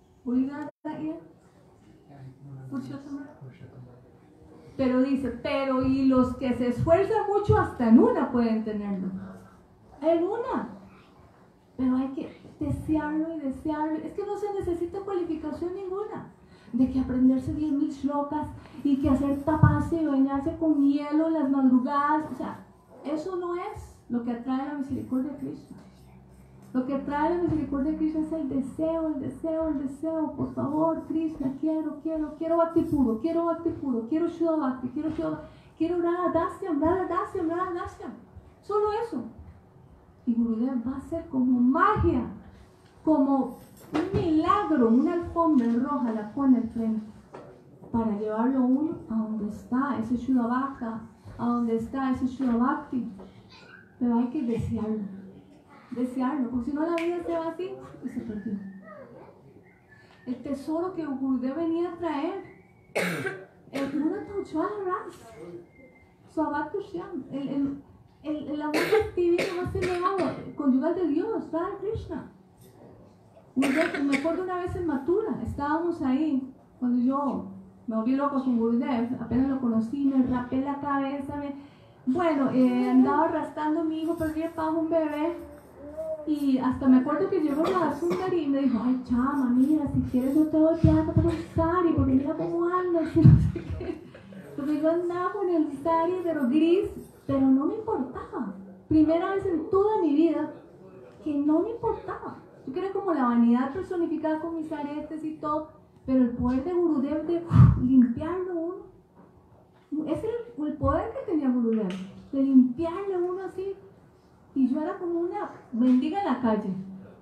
pero dice, pero y los que se esfuerzan mucho hasta en una pueden tenerlo. En una. Pero hay que desearlo y desearlo. Es que no se necesita cualificación ninguna. De que aprenderse diez mil shlokas y que hacer tapas y bañarse con hielo en las madrugadas. O sea, eso no es lo que atrae la misericordia de Krishna. Lo que trae la misericordia de Krishna es el deseo, el deseo, el deseo. Por favor, Krishna, quiero, quiero, quiero Bhakti puro, quiero Bhakti puro, quiero Shuddha Bhakti, quiero Shuddha, quiero Radha Dasyam, Radha Dasyam, Radha Dasyam. Solo eso. Y Gurudev va a ser como magia, como un milagro, una alfombra roja la pone al frente para llevarlo uno a donde está ese Shuddha Bhakti, a donde está ese Shuddha Bhakti. Pero hay que desearlo. Desearlo, porque si no la vida se va así y se perdió. El tesoro que Gurudev venía a traer, el Guru Tauchwala Ras, Swabat Kushyam, el, el, el, el amor divino más elevado, conyugal de Dios, Radha Krishna. Gurudev, me acuerdo una vez en Mathura, estábamos ahí, cuando yo me volví loco con Gurudev, apenas lo conocí, me rapé la cabeza, me, bueno, eh, andaba arrastrando a mi hijo, perdí el pan, un bebé. Y hasta me acuerdo que llegó la Sundari y me dijo, ay chama, mira, si quieres yo te doy plata para un sari, porque mira cómo andas, y no sé qué. Porque yo andaba con el sari, pero gris, pero no me importaba. Primera vez en toda mi vida que no me importaba. Yo quería como la vanidad personificada con mis aretes y todo, pero el poder de Gurudev de uf, limpiarlo uno. Ese era el, el poder que tenía Gurudev, de limpiarle uno así. Y yo era como una mendiga en la calle.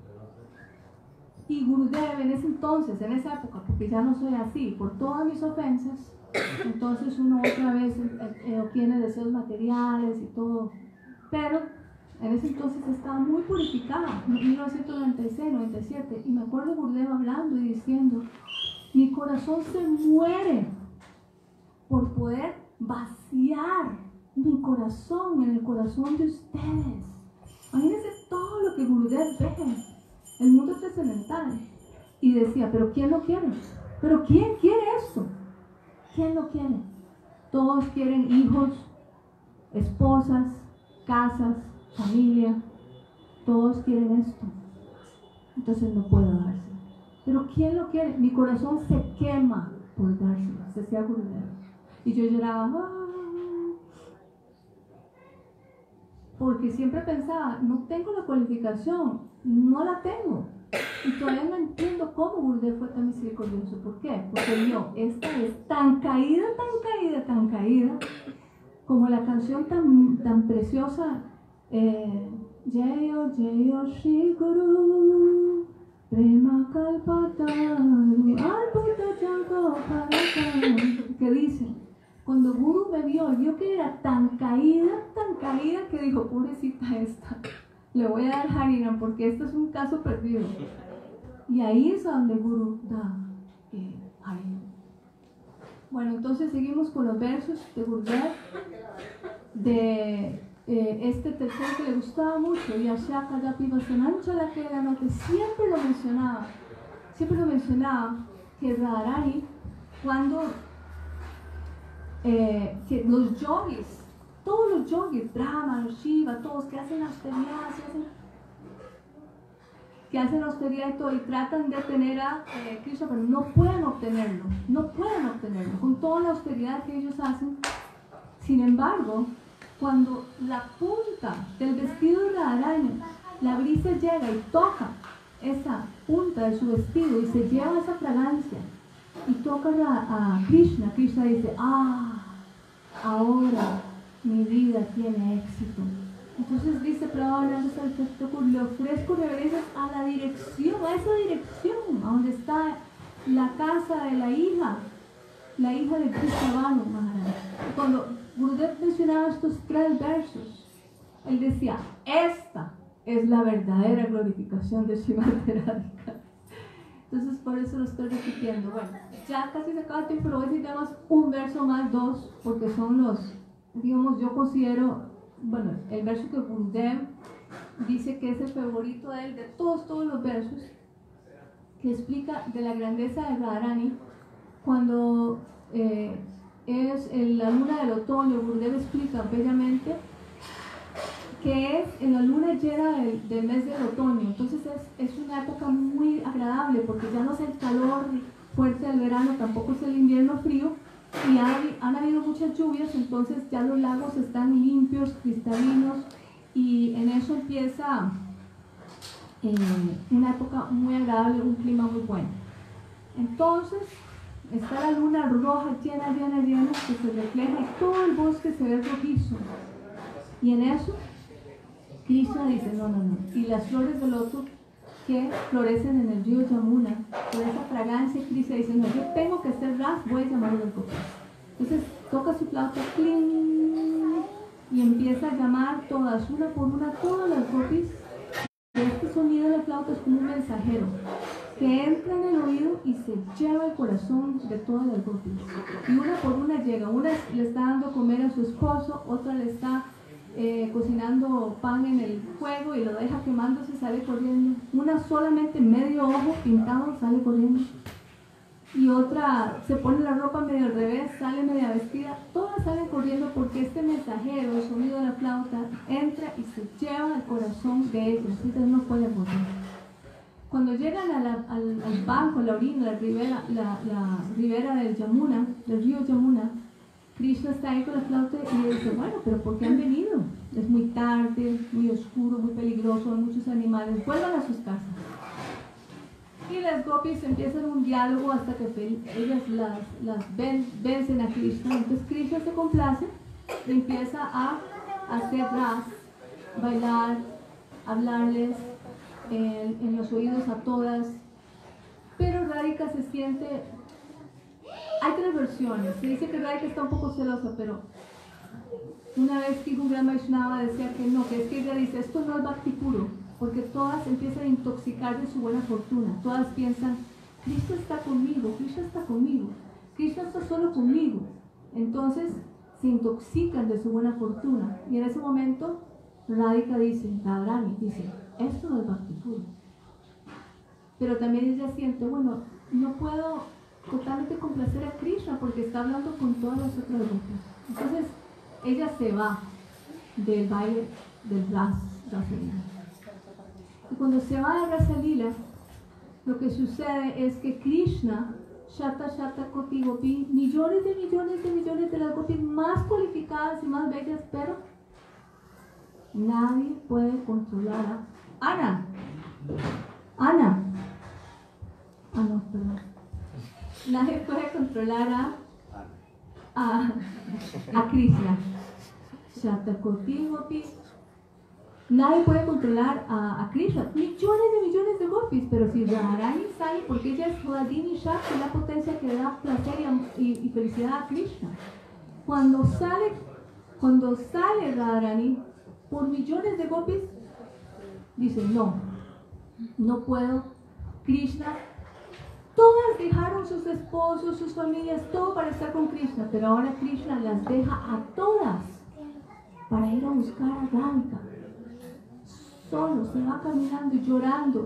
Y Gurudev en ese entonces, en esa época, porque ya no soy así, por todas mis ofensas, entonces uno otra vez eh, eh, obtiene deseos materiales y todo. Pero en ese entonces estaba muy purificada, en mil novecientos noventa y seis, noventa y siete. Y me acuerdo Gurudev hablando y diciendo, mi corazón se muere por poder vaciar mi corazón en el corazón de ustedes. Imagínense todo lo que Gurudev ve, el mundo trascendental. Y decía, pero ¿quién lo quiere? ¿Pero quién quiere esto? ¿Quién lo quiere? Todos quieren hijos, esposas, casas, familia. Todos quieren esto. Entonces no puedo dárselo. ¿Pero quién lo quiere? Mi corazón se quema por dárselo, decía Gurudev. Y yo lloraba, ¡ah! Porque siempre pensaba, no tengo la cualificación, no la tengo. Y todavía no entiendo cómo Gurudev fue tan misericordioso. ¿Por qué? Porque yo, esta es tan caída, tan caída, tan caída, como la canción tan, tan preciosa, eh, Jayo, Jayo, Shri Guru, Prema Kalpataru, Arputa Chanko Parakaru, que dice, cuando Guru me vio, vio que era tan caída, tan caída, que dijo, pobrecita esta, le voy a dar Harinam porque esto es un caso perdido. Y ahí es donde Guru da eh, Harinam. Bueno, entonces seguimos con los versos de Gurudev, de eh, este tercero que le gustaba mucho, Yashaka Yapi Vasanancha la que era que siempre lo mencionaba, siempre lo mencionaba, que Radharani, cuando Eh, que los yogis, todos los yogis, Brahma, Shiva, todos que hacen austeridad, hacen, que hacen austeridad y todo, y tratan de tener a eh, Krishna, pero no pueden obtenerlo, no pueden obtenerlo, con toda la austeridad que ellos hacen. Sin embargo, cuando la punta del vestido de Radharani, la brisa llega y toca esa punta de su vestido y se lleva esa fragancia y toca a, a Krishna, Krishna dice, ah, ahora mi vida tiene éxito. Entonces dice Prabhupada, le ofrezco reverencias a la dirección, a esa dirección, a donde está la casa de la hija, la hija de Krishnavanu Maharaj. Cuando Gurudev mencionaba estos tres versos, él decía, esta es la verdadera glorificación de Srimati Radhika. Entonces por eso lo estoy repitiendo. Bueno, ya casi se acaba el tiempo, pero voy a decir nada más un verso más, dos, porque son los, digamos, yo considero, bueno, el verso que Gurudev dice que es el favorito de él, de todos, todos los versos, que explica de la grandeza de Radharani. Cuando eh, es en la luna del otoño, Gurudev explica bellamente que es en la luna llena del, del mes del otoño. Entonces es, es una época muy agradable porque ya no es el calor fuerte del verano, tampoco es el invierno frío, y hay, han habido muchas lluvias, entonces ya los lagos están limpios, cristalinos, y en eso empieza eh, una época muy agradable, un clima muy bueno. Entonces está la luna roja llena, llena, llena, que se refleja y todo el bosque se ve rojizo, y en eso Krishna dice, no, no, no, y las flores de loto que florecen en el río Yamuna, por esa fragancia, Krishna dice, no, yo tengo que hacer ras, voy a llamar a los gopis. Entonces toca su flauta, cling, y empieza a llamar todas, una por una, todas las gopis. Este sonido de la flauta es como un mensajero que entra en el oído y se lleva el corazón de todas las gopis. Y una por una llega, una le está dando comer a su esposo, otra le está Eh, cocinando pan en el fuego y lo deja quemándose, sale corriendo. Una solamente medio ojo pintado, sale corriendo. Y otra se pone la ropa medio al revés, sale media vestida. Todas salen corriendo porque este mensajero, el sonido de la flauta, entra y se lleva el corazón de ellos. Entonces no pueden volver. Cuando llegan a la, al, al banco, la orilla, la ribera, la, la ribera del Yamuna, del río Yamuna, Krishna está ahí con la flauta y le dice, bueno, pero ¿por qué han venido? Es muy tarde, muy oscuro, muy peligroso, hay muchos animales, vuelvan a sus casas. Y las gopis empiezan un diálogo hasta que ellas las, las ven, vencen a Krishna. Entonces Krishna se complace y empieza a hacer ras, bailar, hablarles en, en los oídos a todas. Pero Radhika se siente... Hay tres versiones. Se dice que Radhika está un poco celosa, pero una vez que un gran Vaishnava decía que no, que es que ella dice, esto no es bhakti puro, porque todas empiezan a intoxicar de su buena fortuna. Todas piensan, Krishna está conmigo, Krishna está conmigo, Krishna está solo conmigo. Entonces se intoxican de su buena fortuna. Y en ese momento Radhika dice, Radharani dice, esto no es bhakti puro. Pero también ella siente, bueno, no puedo totalmente complacer a Krishna porque está hablando con todas las otras gopis. Entonces ella se va del baile del Ras, Rasalila. Y cuando se va de Rasalila, lo que sucede es que Krishna, Shata Shata Koti Gopi, millones de millones de millones de las gopis más cualificadas y más bellas, pero nadie puede controlar a Ana. Ana. Ah, no, perdón. Nadie puede controlar a, a, a Krishna. Shatakoti Gopis. Nadie puede controlar a, a Krishna. Millones de millones de gopis. Pero si Radharani sale, porque ella es Radhini Shakti, la potencia que da placer y, y, y felicidad a Krishna. Cuando sale, cuando sale Radharani por millones de gopis, dice no, no puedo. Krishna. Todas dejaron sus esposos, sus familias, todo para estar con Krishna, pero ahora Krishna las deja a todas para ir a buscar a Radhika. Solo se va caminando y llorando.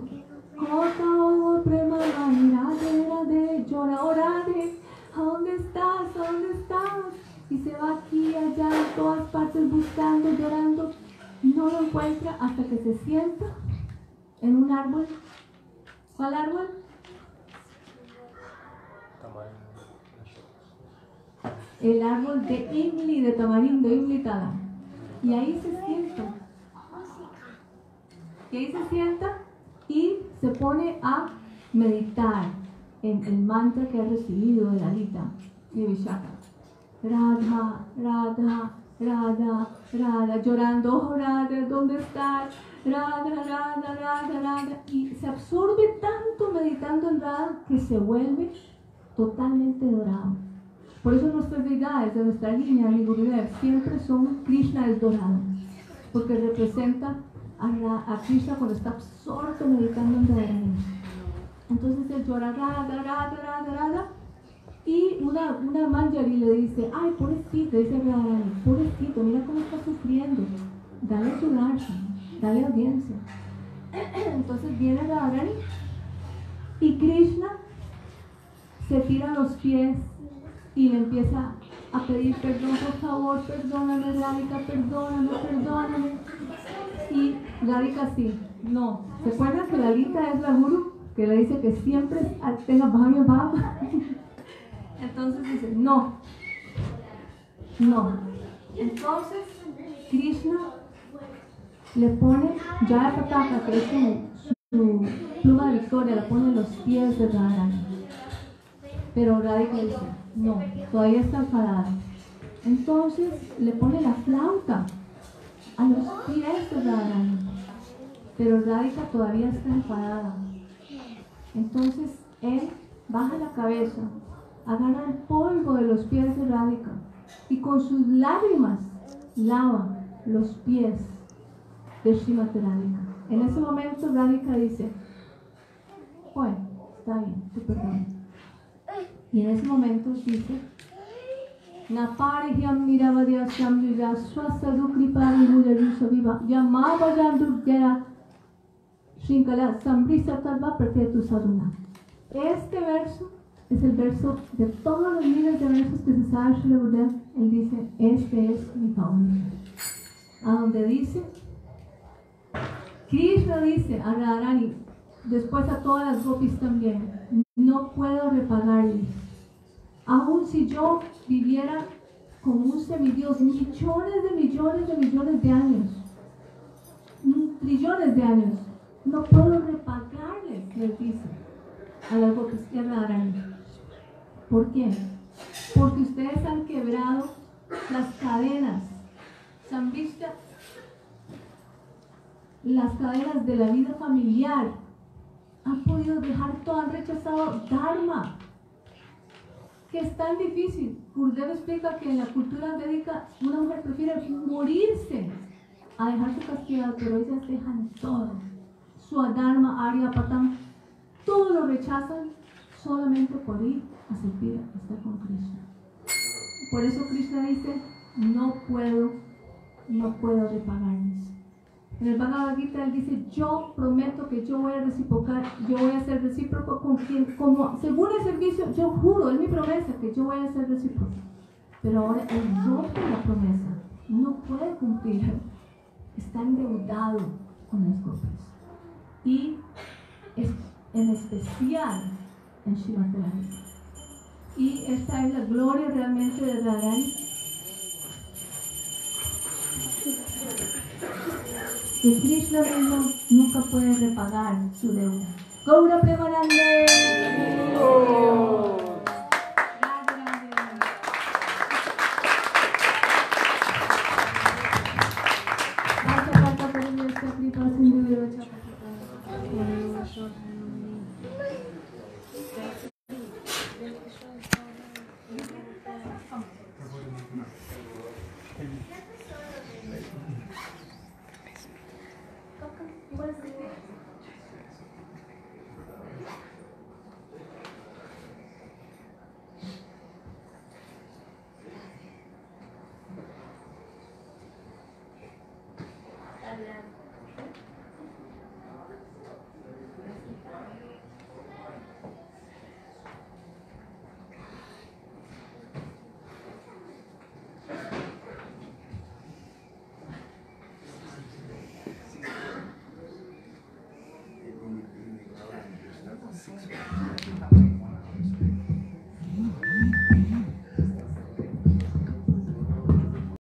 Llora, orade, ¿a dónde estás? ¿A dónde estás? Y se va aquí y allá, en todas partes buscando, llorando. No lo encuentra hasta que se sienta en un árbol ¿Cuál árbol? El árbol de Imli, de tamarindo, Imli Tala. Y ahí se sienta. Y ahí se sienta y se pone a meditar en el mantra que ha recibido de la Lita de Vishaka. Radha, Radha, Radha, Radha, llorando, oh Radha, ¿dónde estás? Radha, Radha, Radha, Radha. Y se absorbe tanto meditando en Radha que se vuelve totalmente dorado. Por eso nuestras deidades de nuestra línea, mi Gurudev, siempre son Krishna el dorado, porque representa a, Ra, a Krishna cuando está absorto meditando en Radharani. Entonces él llora Radha, Radha, Radha, Radha, y una, una Manjari le dice, ay, pobrecito, dice Radharani, pobrecito, mira cómo está sufriendo, dale su darshan, dale audiencia. Entonces viene Radharani y Krishna se tira a los pies y le empieza a pedir perdón, por favor, perdóname Radhika, perdóname, perdóname. Y Radhika sí, no. ¿Se acuerdan que la Lita es la guru? Que le dice que siempre tenga bhagya bhava. Entonces dice, no, no. Entonces Krishna le pone Jaya Pataka, que es su, su pluma de victoria, la pone en los pies de Radharani. Pero Radhika dice, no, todavía está enfadada. Entonces le pone la flauta a los pies de Radharani. Pero Radhika todavía está enfadada. Entonces él baja la cabeza, agarra el polvo de los pies de Radhika y con sus lágrimas lava los pies de Srimati Radhika. En ese momento Radhika dice, bueno, está bien, te perdono. Y en ese momento dice, Naparihyam Niravadyasyam Yuya Swasadu Kripani Mularisha Viva Yamavayandu Gyara Shinkala Sambrisa Talva Pratyatu Sadhuna. Este verso es el verso de todos los miles de versos que se sabe Srila Gurudev. Él dice, este es mi favorito. A donde dice, Krishna dice a Radharani, después a todas las gopis también, no puedo repagarles. Aun si yo viviera como un semidios millones de millones de millones de años, trillones de años, no puedo repagarles, les dice a las gopis y a Radharani. ¿Por qué? Porque ustedes han quebrado las cadenas, Samvishta, las cadenas de la vida familiar, han podido dejar todo, han rechazado Dharma, que es tan difícil. Gurudev explica que en la cultura védica una mujer prefiere morirse a dejar su castidad, pero ellas dejan todo, su Dharma, Arya, Patam, todo lo rechazan solamente por ir a servir, a estar con Krishna. Por eso Krishna dice, no puedo, no puedo repagarles. En el Bhagavad Gita él dice, yo prometo que yo voy a reciprocar, yo voy a ser recíproco con quien, como según el servicio, yo juro, es mi promesa que yo voy a ser recíproco. Pero ahora él rompe la promesa, no puede cumplir, está endeudado con las cosas. Y es, en especial en Srimati Radharani. Y esta es la gloria realmente de Radharani. Que Krishna mismo nunca puede repagar su deuda. Gaura Premanande. Oh.